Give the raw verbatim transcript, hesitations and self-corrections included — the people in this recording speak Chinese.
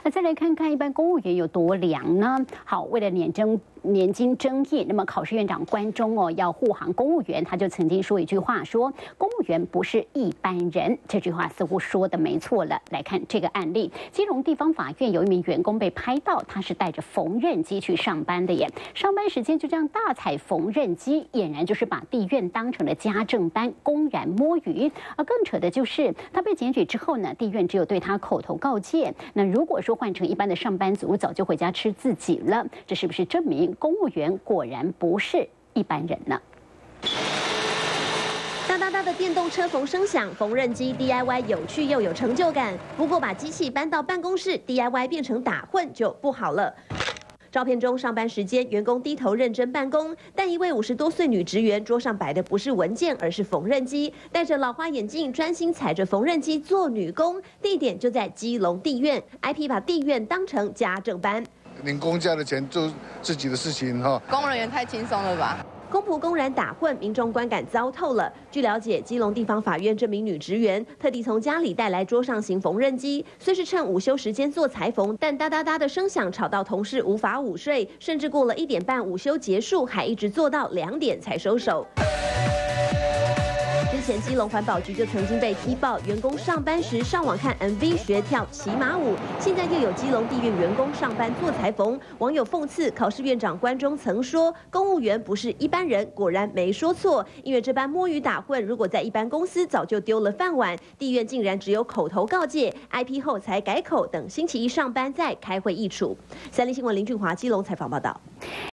那再来看看一般公务员有多凉呢？好，为了年争年金争议，那么考试院长关中哦要护航公务员，他就曾经说一句话说，公务员不是一般人。这句话似乎说的没错了。来看这个案例，基隆地方法院有一名员工被拍到，他是带着缝纫机去上班的耶，上班时间就这样大踩缝纫机，俨然就是把地院当成了家政班，公然摸鱼。而更扯的就是他被检举之后呢，地院只有对他口头告诫。那如果说换成一般的上班族，早就回家吃自己了。这是不是证明公务员果然不是一般人呢？ 哒哒哒的电动车缝声响，缝纫机 D I Y 有趣又有成就感。不过把机器搬到办公室 D I Y 变成打混就不好了。照片中，上班时间，员工低头认真办公，但一位五十多岁女职员桌上摆的不是文件，而是缝纫机，戴着老花眼镜，专心踩着缝纫机做女工。地点就在基隆地院 ，I P 把地院当成家政班， 领公家的钱做自己的事情哈。 公务人员太轻松了吧？ 公仆公然打混，民众观感糟透了。据了解，基隆地方法院这名女职员特地从家里带来桌上型缝纫机，虽是趁午休时间做裁缝，但哒哒哒的声响吵到同事无法午睡，甚至过了一点半午休结束，还一直做到两点才收手。之前基隆环保局就曾经被踢爆，员工上班时上网看 M V 学跳骑马舞，现在又有基隆地院员工上班做裁缝。网友讽刺考试院长关中曾说，公务员不是一般人，果然没说错。因为这般摸鱼打混，如果在一般公司早就丢了饭碗，地院竟然只有口头告诫 ，I P 后才改口，等星期一上班再开会议处。三立新闻林俊华基隆采访报道。